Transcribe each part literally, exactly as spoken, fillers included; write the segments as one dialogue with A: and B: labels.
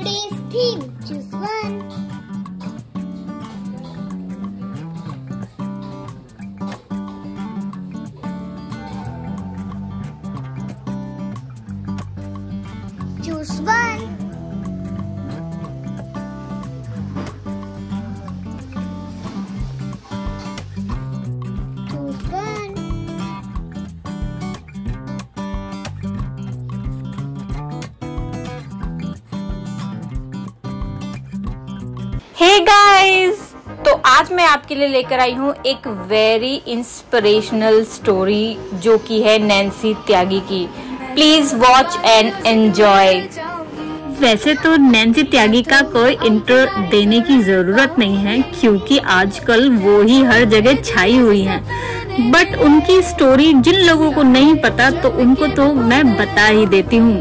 A: Today's theme, choose one. Choose one. Choose one.
B: Hey guys, तो आज मैं आपके लिए लेकर आई हूँ एक वेरी इंस्पिरेशनल स्टोरी जो कि है नैन्सी त्यागी की। Please watch and enjoy. वैसे तो नैन्सी त्यागी का कोई इंट्रो देने की जरूरत नहीं है क्योंकि आजकल वो ही हर जगह छाई हुई हैं। बट उनकी स्टोरी जिन लोगों को नहीं पता तो उनको तो मैं बता ही देती हूँ।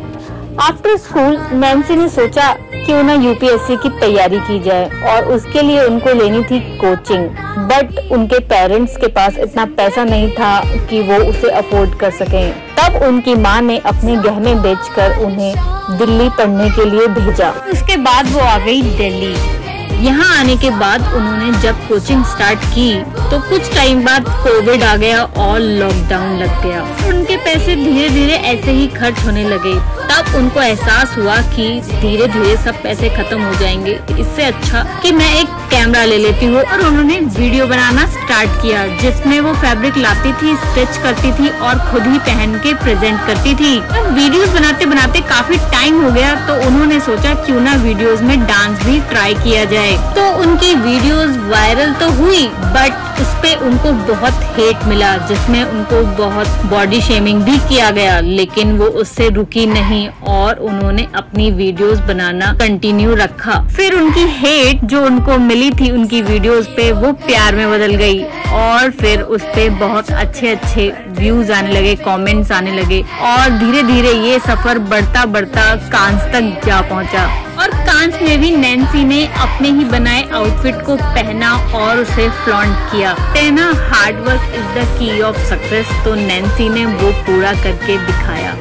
B: आफ्टर स्कूल नैन्सी ने सोचा क्यों ना यूपीएससी की तैयारी की जाए और उसके लिए उनको लेनी थी कोचिंग। बट उनके पेरेंट्स के पास इतना पैसा नहीं था कि वो उसे अफोर्ड कर सकें। तब उनकी माँ ने अपने गहने बेचकर उन्हें दिल्ली पढ़ने के लिए भेजा। उसके बाद वो आ गई दिल्ली। यहाँ आने के बाद उन्होंने जब कोचिंग स्टार्ट की तो कुछ टाइम बाद कोविड आ गया और लॉकडाउन लग गया। उनके पैसे धीरे धीरे ऐसे ही खर्च होने लगे। तब उनको एहसास हुआ कि धीरे धीरे सब पैसे खत्म हो जाएंगे, इससे अच्छा कि मैं एक कैमरा ले लेती हूँ। और उन्होंने वीडियो बनाना स्टार्ट किया जिसमें वो फैब्रिक लाती थी, स्टिच करती थी और खुद ही पहन के प्रेजेंट करती थी। वीडियोस बनाते बनाते काफी टाइम हो गया तो उन्होंने सोचा क्यों ना वीडियोस में डांस भी ट्राई किया जाए। तो उनकी वीडियोस वायरल तो हुई बट उसपे उनको बहुत हेट मिला जिसमें उनको बहुत बॉडी शेमिंग भी किया गया। लेकिन वो उससे रुकी नहीं और उन्होंने अपनी वीडियोस बनाना कंटिन्यू रखा। फिर उनकी हेट जो उनको मिली थी उनकी वीडियोस पे वो प्यार में बदल गई और फिर उस पे बहुत अच्छे अच्छे व्यूज आने लगे, कमेंट्स आने लगे और धीरे धीरे ये सफर बढ़ता बढ़ता कांस तक जा पहुंचा। और कांस में भी नैन्सी ने अपने ही बनाए आउटफिट को पहना और उसे फ्लॉन्ट किया। कहना hard work is the key of success, तो नैन्सी ने वो पूरा करके दिखाया।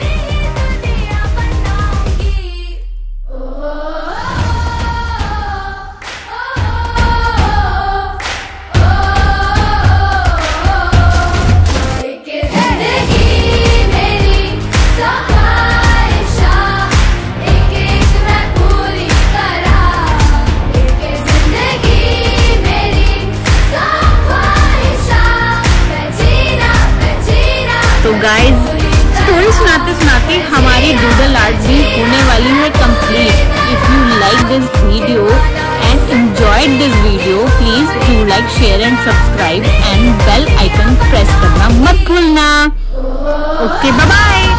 B: तो गाइज स्टोरी सुनाते सुनाते हमारी डूडल आर्ट भी होने वाली है complete. If you like this video and enjoyed this video please do like, share and subscribe and bell icon press करना मत भूलना। Okay, bye bye.